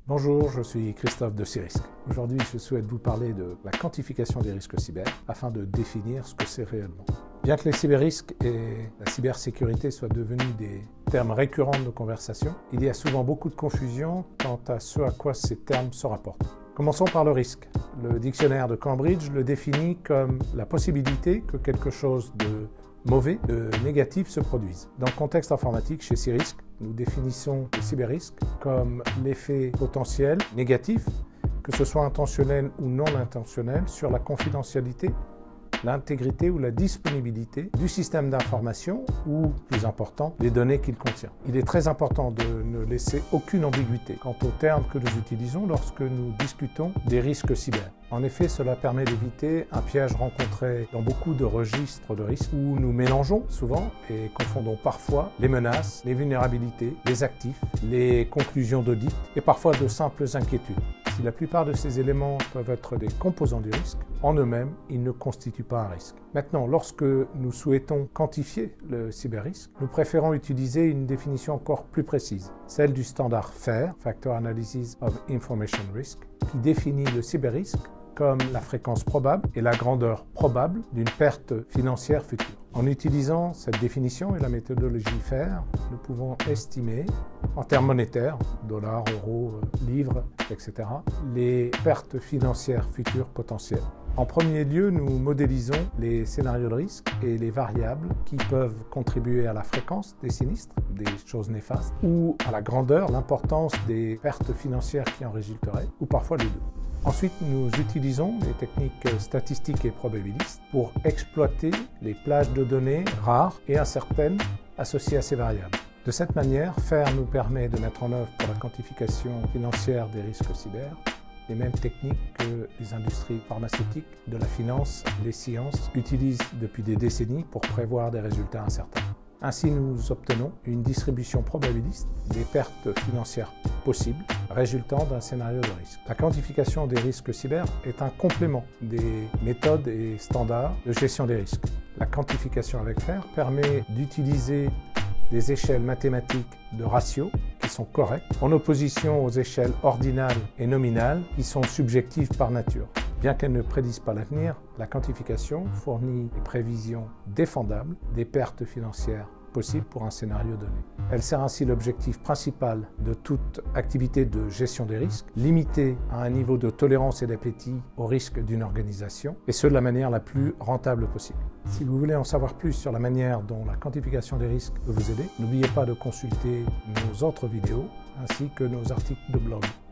Bonjour, je suis Christophe de Cyrisque. Aujourd'hui, je souhaite vous parler de la quantification des risques cyber afin de définir ce que c'est réellement. Bien que les cyberrisques et la cybersécurité soient devenus des termes récurrents de nos conversations, il y a souvent beaucoup de confusion quant à ce à quoi ces termes se rapportent. Commençons par le risque. Le dictionnaire de Cambridge le définit comme la possibilité que quelque chose de mauvais, de négatif se produise. Dans le contexte informatique, chez Cyrisque, nous définissons le cyberrisque comme l'effet potentiel négatif, que ce soit intentionnel ou non intentionnel, sur la confidentialité, l'intégrité ou la disponibilité du système d'information ou, plus important, les données qu'il contient. Il est très important de ne laisser aucune ambiguïté quant aux termes que nous utilisons lorsque nous discutons des risques cyber. En effet, cela permet d'éviter un piège rencontré dans beaucoup de registres de risques où nous mélangeons souvent et confondons parfois les menaces, les vulnérabilités, les actifs, les conclusions d'audit et parfois de simples inquiétudes. Si la plupart de ces éléments peuvent être des composants du risque, en eux-mêmes, ils ne constituent pas un risque. Maintenant, lorsque nous souhaitons quantifier le cyberrisque, nous préférons utiliser une définition encore plus précise, celle du standard FAIR, Factor Analysis of Information Risk, qui définit le cyberrisque comme la fréquence probable et la grandeur probable d'une perte financière future. En utilisant cette définition et la méthodologie FAIR, nous pouvons estimer, en termes monétaires, dollars, euros, livres, etc., les pertes financières futures potentielles. En premier lieu, nous modélisons les scénarios de risque et les variables qui peuvent contribuer à la fréquence des sinistres, des choses néfastes, ou à la grandeur, l'importance des pertes financières qui en résulteraient, ou parfois les deux. Ensuite, nous utilisons les techniques statistiques et probabilistes pour exploiter les plages de données rares et incertaines associées à ces variables. De cette manière, FAIR nous permet de mettre en œuvre pour la quantification financière des risques cyber les mêmes techniques que les industries pharmaceutiques, de la finance, les sciences utilisent depuis des décennies pour prévoir des résultats incertains. Ainsi, nous obtenons une distribution probabiliste des pertes financières possibles résultant d'un scénario de risque. La quantification des risques cyber est un complément des méthodes et standards de gestion des risques. La quantification avec FAIR permet d'utiliser des échelles mathématiques de ratios qui sont correctes, en opposition aux échelles ordinales et nominales qui sont subjectives par nature. Bien qu'elle ne prédise pas l'avenir, la quantification fournit des prévisions défendables des pertes financières possibles pour un scénario donné. Elle sert ainsi l'objectif principal de toute activité de gestion des risques, limitée à un niveau de tolérance et d'appétit au risque d'une organisation, et ce de la manière la plus rentable possible. Si vous voulez en savoir plus sur la manière dont la quantification des risques peut vous aider, n'oubliez pas de consulter nos autres vidéos ainsi que nos articles de blog.